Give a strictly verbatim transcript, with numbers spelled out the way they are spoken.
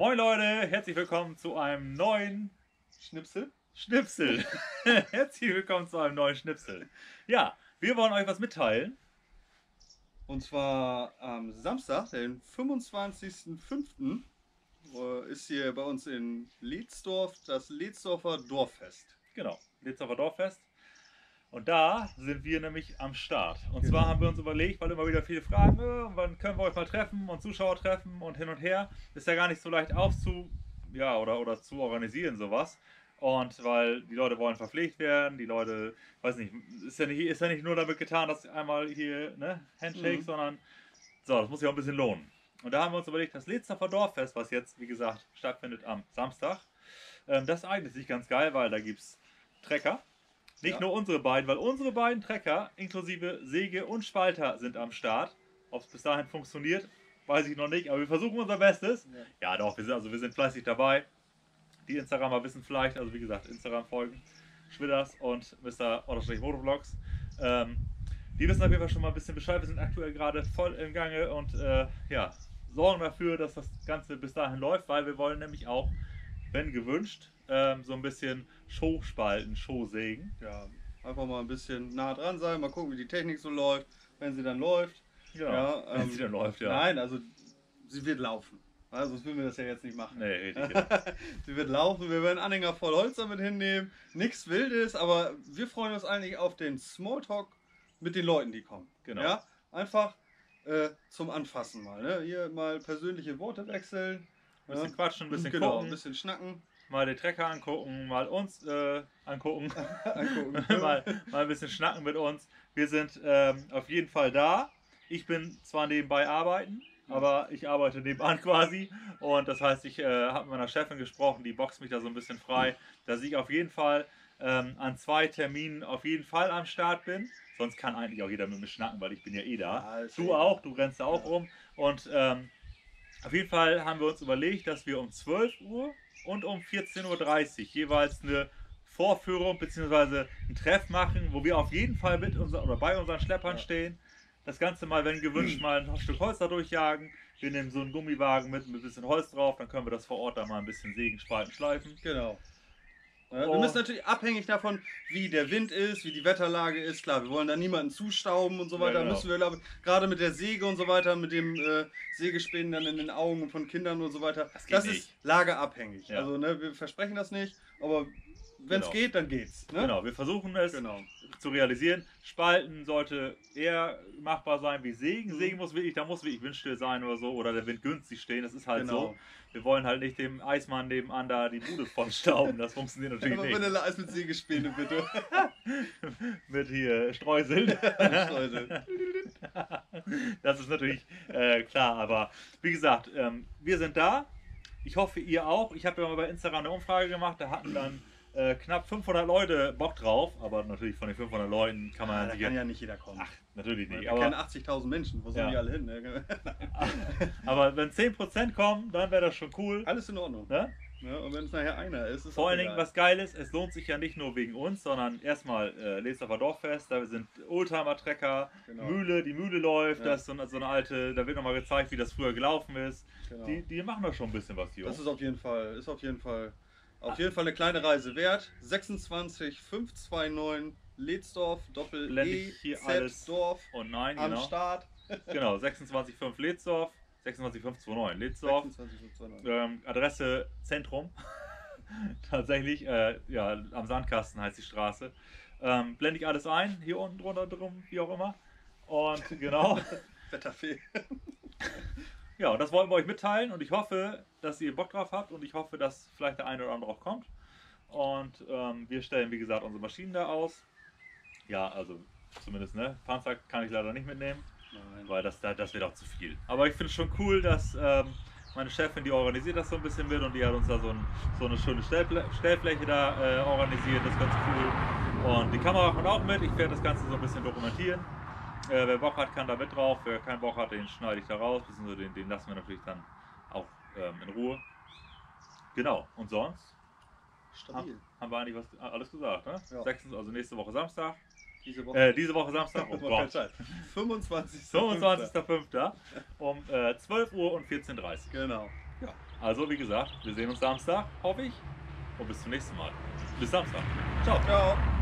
Moin Leute, herzlich willkommen zu einem neuen Schnipsel? Schnipsel. Herzlich willkommen zu einem neuen Schnipsel. Ja, wir wollen euch was mitteilen. Und zwar am Samstag, den fünfundzwanzigsten fünften äh, ist hier bei uns in Ledsdorf das Ledsdorfer Dorffest. Genau, Ledsdorfer Dorffest. Und da sind wir nämlich am Start. Und Genau. zwar haben wir uns überlegt, weil immer wieder viele fragen, äh, wann können wir euch mal treffen und Zuschauer treffen und hin und her. Ist ja gar nicht so leicht aufzu, ja, oder, oder zu organisieren sowas. Und weil die Leute wollen verpflegt werden, die Leute, weiß nicht, ist ja nicht, ist ja nicht nur damit getan, dass einmal hier, ne, Handshake, Mhm. sondern so, das muss sich auch ein bisschen lohnen. Und da haben wir uns überlegt, das Ledsdorfer Dorffest, was jetzt, wie gesagt, stattfindet am Samstag, ähm, das eignet sich ganz geil, weil da gibt es Trecker. Nicht Ja. nur unsere beiden, weil unsere beiden Trecker inklusive Säge und Spalter sind am Start. Ob es bis dahin funktioniert, weiß ich noch nicht, aber wir versuchen unser Bestes. Ja, ja doch, wir sind, also wir sind fleißig dabei. Die Instagramer wissen vielleicht, also wie gesagt, Instagram folgen, Schwitters und Mister Motovlogs. Ähm, die wissen auf jeden Fall schon mal ein bisschen Bescheid. Wir sind aktuell gerade voll im Gange und äh, ja, sorgen dafür, dass das Ganze bis dahin läuft, weil wir wollen nämlich auch, wenn gewünscht, ähm, so ein bisschen Show-Spalten, Show-Sägen. Ja, einfach mal ein bisschen nah dran sein, mal gucken, wie die Technik so läuft, wenn sie dann läuft. Genau, Ja, wenn ähm, sie dann läuft, ja. Nein, also sie wird laufen. Also sonst würden wir das ja jetzt nicht machen. Nee, richtig. Genau. Sie wird laufen, wir werden Anhänger voll Holz damit hinnehmen. Nichts Wildes, aber wir freuen uns eigentlich auf den Smalltalk mit den Leuten, die kommen. Genau. Ja, einfach äh, zum Anfassen mal. Ne? Hier mal persönliche Worte wechseln. Ein bisschen ja. quatschen, ein bisschen genau, gucken, ein bisschen schnacken. mal den Trecker angucken, mal uns äh, angucken, angucken. mal, mal ein bisschen schnacken mit uns. Wir sind ähm, auf jeden Fall da. Ich bin zwar nebenbei arbeiten, aber ich arbeite nebenan quasi. Und das heißt, ich äh, habe mit meiner Chefin gesprochen, die boxt mich da so ein bisschen frei, dass ich auf jeden Fall ähm, an zwei Terminen auf jeden Fall am Start bin. Sonst kann eigentlich auch jeder mit mir schnacken, weil ich bin ja eh da. Ja, du eh auch, du rennst da auch ja. rum. Und ähm, auf jeden Fall haben wir uns überlegt, dass wir um zwölf Uhr und um vierzehn Uhr dreißig jeweils eine Vorführung bzw. ein Treff machen, wo wir auf jeden Fall mit unser, oder bei unseren Schleppern Ja. stehen. Das Ganze mal, wenn gewünscht, mal ein Stück Holz da durchjagen. Wir nehmen so einen Gummiwagen mit, mit ein bisschen Holz drauf, dann können wir das vor Ort da mal ein bisschen sägen, spalten, schleifen. Genau. Ja, Oh. wir müssen natürlich abhängig davon, wie der Wind ist, wie die Wetterlage ist. Klar, wir wollen da niemanden zustauben und so Ja, weiter. genau. Müssen wir, glaube ich, gerade mit der Säge und so weiter, mit dem äh, Sägespänen dann in den Augen von Kindern und so weiter. Das geht Das nicht. ist lagerabhängig. Ja. Also ne, wir versprechen das nicht, aber wenn es Genau. geht, dann geht's. Ne? Genau, wir versuchen es Genau. zu realisieren. Spalten sollte eher machbar sein wie Sägen. Mhm. Sägen muss wirklich, da muss wirklich windstill sein oder so, oder der Wind günstig stehen. Das ist halt Genau. so. Wir wollen halt nicht dem Eismann nebenan da die Bude vollstauben. Das funktioniert natürlich Aber nicht. Vanilleeis mit Sägespäne, bitte. Mit hier Streuseln. Leute. Das ist natürlich äh, klar, aber wie gesagt, ähm, wir sind da. Ich hoffe, ihr auch. Ich habe ja mal bei Instagram eine Umfrage gemacht, da hatten dann äh, knapp fünfhundert Leute Bock drauf, aber natürlich von den fünfhundert Leuten kann man Ah, da sich kann ja, ja nicht jeder kommen. ach, natürlich nicht. Wir kennen Aber, achtzigtausend Menschen, wo sollen Ja. die alle hin? Ne? aber wenn zehn Prozent kommen, dann wäre das schon cool. Alles in Ordnung. Ne? Ja, und wenn es nachher einer ist, ist Vor auch allen Dingen, egal. was geil ist, es lohnt sich ja nicht nur wegen uns, sondern erstmal äh, Ledsdorfer Dorffest, da sind Oldtimer-Trecker, Genau. Mühle, die Mühle läuft, Ja. das ist so eine, so eine alte, da wird nochmal gezeigt, wie das früher gelaufen ist. Genau. Die, die machen da schon ein bisschen was, die Das Jungs. ist auf jeden Fall, ist auf jeden Fall, auf jeden Fall eine kleine Reise wert. sechsundzwanzig fünf zwei neun Ledsdorf, Doppel Blende E, ich hier Z, alles Dorf, Und nein, am genau. Start. Genau, sechsundzwanzig Komma fünf Ledsdorf, sechsundzwanzig Komma fünf zwei neun Ledsdorf. sechsundzwanzig fünf zwei neun. Ähm, Adresse Zentrum. Tatsächlich, äh, ja, am Sandkasten heißt die Straße. Ähm, blende ich alles ein, hier unten drunter drum, wie auch immer. Und genau. Wetterfee. Ja, und das wollten wir euch mitteilen und ich hoffe, dass ihr Bock drauf habt und ich hoffe, dass vielleicht der eine oder andere auch kommt. Und ähm, wir stellen, wie gesagt, unsere Maschinen da aus. Ja, also zumindest, ne? Panzer kann ich leider nicht mitnehmen, Nein. weil das, das wird auch zu viel. Aber ich finde es schon cool, dass ähm, meine Chefin, die organisiert das so ein bisschen mit und die hat uns da so, ein, so eine schöne Stellfl Stellfläche da äh, organisiert, das ist ganz cool. Und die Kamera kommt auch mit, ich werde das Ganze so ein bisschen dokumentieren. Äh, wer Bock hat, kann da mit drauf. Wer keinen Bock hat, den schneide ich da raus. Beziehungsweise den, den lassen wir natürlich dann auch ähm, in Ruhe. Genau. Und sonst Stabil. haben wir eigentlich was, alles gesagt. Ne? Ja. sechstens, also nächste Woche Samstag. Diese Woche. Äh, diese Woche Samstag. Oh War kein Gott. Scheiß. fünfundzwanzigster fünfundzwanzigster fünfter um äh, zwölf Uhr und vierzehn Uhr dreißig. Genau. Ja, also wie gesagt, wir sehen uns Samstag, hoffe ich. Und bis zum nächsten Mal. Bis Samstag. Ciao. Ciao.